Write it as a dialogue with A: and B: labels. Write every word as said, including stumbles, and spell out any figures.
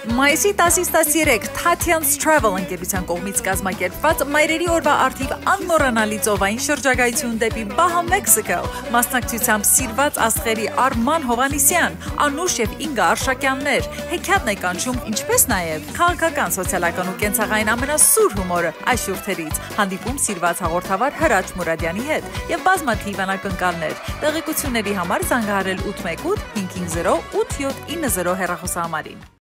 A: Մայիսի տասից տասներեք Tatian's Travel ընկերության կողմից կազմակերպված Մայրերի օրվա առթիվ անմոռանալի ծովային շրջագայություն դեպի Baja Mexico, մասնակցությամբ սիրված աստղերի Արման Հովհաննիսյան, Անուշ և Ինգա Արշակյաններ, հեքիաթն է կանչում, ինչպես նաև քաղաքական, սոցիալական ու կենցաղային ամենասուր հումորը այս շուրթերից, հանդիպում սիրված հաղորդավար Հրաչ Մուրադյանի հետ և բազմաթիվ անակնկալներ։ Տեղեկությունների համար զանգահարել ութ մեկ ութ հինգ հինգ զիրո ութ յոթ ինը զիրո հեռախոսահամարին։